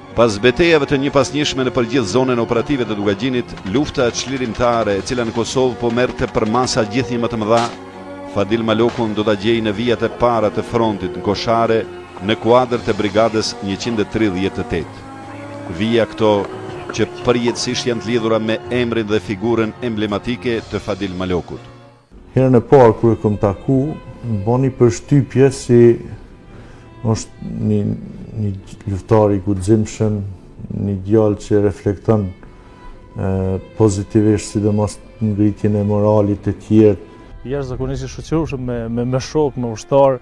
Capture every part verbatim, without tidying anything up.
Pas betejave të njëpasnjeshme në përgjithë zonën operative të Dugagjinit, lufta çlirimtare e cila në Kosovë po merrte për masa gjithnjë më të mëdha, Fadil Malokun do ta gjejë në vijat e para të frontit në Koshare në kuadër të brigadës njëqind e tridhjetë e tetë. Vija këto që përjetësisht janë të lidhura me emrin dhe figurën emblematike të Fadil Malokut. Herën e parë kur e kam taku, më bani përshtypje si është një, një luftar i guximshëm, një djalë që reflekton e, pozitivisht, sidomos ngritjen e moralit të tjerë. Jashtëzakonisht i shoqërueshëm me, me, me shok, me ushtar,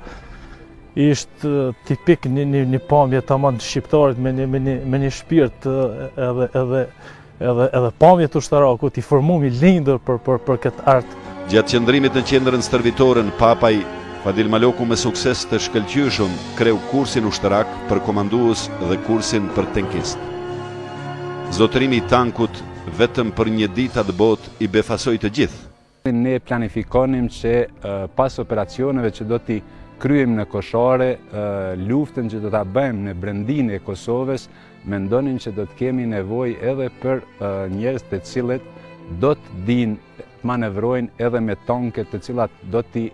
ishte tipik një, një, një pamje tamam të shqiptarit me një, me një, me një shpirt edhe, edhe, edhe, edhe pamje të ushtarakut, i formum i lindur për, për, për këtë art. Gjatë qëndrimit në qendrën stërvitore në Papaj, Fadil Maloku me sukses të shkëlqyeshëm kreu kursin ushtarak për komandues dhe kursin për tankist. Zotërimi i tankut vetëm për një ditë atë botë i befasoi të gjithë. Ne planifikonim që pas operacioneve që do t'i kryem në Koshare, luftën që do t'a bëjmë në brendinë e Kosovës, mendonim që do t'kemi nevojë edhe për njerëz të cilët do t'dinë të manevrojnë edhe me tanket të cilat do t'i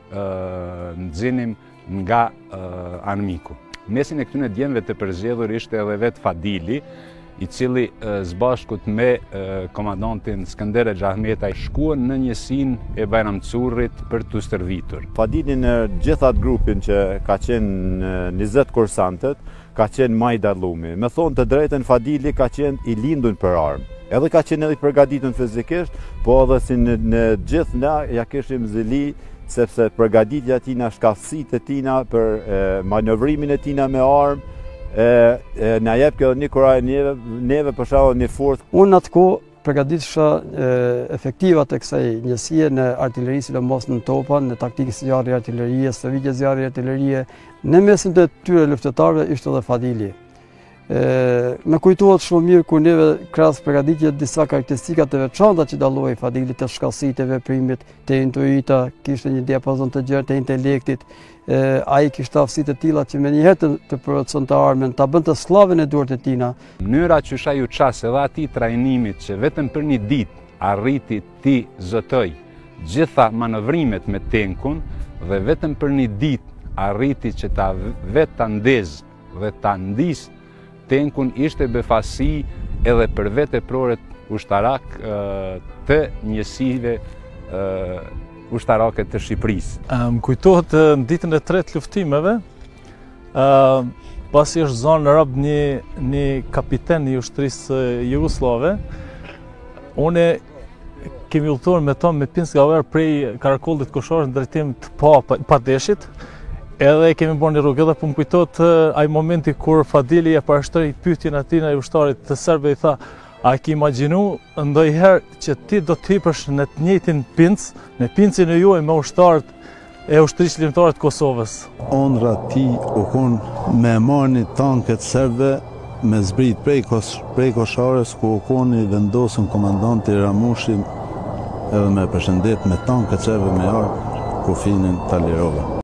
nxinim nga anëmiku. Mesin e këtyre djemve të përzgjedhur ishte edhe vetë Fadili, i cili zbashkut me komandantin Skënder Xhahmetaj shkuan në njësinë e Bajram Currit për t'u stërvitur. Fadili në gjithat grupin që ka qenë njëzet kursantët, ka qenë më i dallumi. Me thonë të drejtën, Fadili ka qenë i lindur për armë. Edhe ka qenë edhe i përgatitur fizikisht, po edhe si në, në gjithë na ja kishim zili, sepse përgatitja tina, shkallësitë e tina për e, manovrimin e tina me armë, E, e, na jep kjo një kuraj neve, neve për shkak një forcë. Unë atë kohë përgatitesha efektivat e kësaj njësie në artilleri, sidomos në topa, në taktikë zjarri artillerie, stërvitje zjarri artillerie. Në mesin të tyre luftëtarëve ishte edhe Fadili. E, me kujtohet shumë mirë kur neve krahas përgatitjes disa karakteristika të veçanta që dalloi Fadili, të shkallësitë, të veprimit, të intuita, kishte një diapazon të gjerë të intelektit. Ai kishte aftësi të tilla që menjëherë të, të përcaktonte armën, ta bënte sllavën e duart e tina. Mënyra që shaj u ças edhe atij trajnimit që vetëm për një ditë arriti ti zotoj gjitha manovrimet me tenkun dhe vetëm për një ditë arriti që ta vetë ta ndez dhe ta ndis tenkun, ishte befasi edhe për veteprorët ushtarak të njësive ushtarake të Shqipërisë. Më kujtohet në ditën e tretë luftimeve, pasi është zonë në rob një, një kapiten i ushtrisë jugoslave, une kemi udhëtuar me tonë me Pinsgaver prej Karakollit Kosharës në drejtim të pa, Padeshit, edhe kemi bërë një rrugë, edhe po më kujtohet ai momenti kur Fadili e parashtoi pyetjen atina i ushtarit të serbëve, i tha: a ki imagjinu ndonjëherë që ti do të hipësh në të njëjtin pinc, në pincin e juaj me ushtarët e ushtrisë çlirimtare të Kosovës? Ondra ti u kon me marrni tanket serbëve me zbrit prej, kos, prej Kosharës, ku u koni vendosën komandanti Ramushi edhe me përshëndet me tanket serbëve me armë kufinin ta lirova.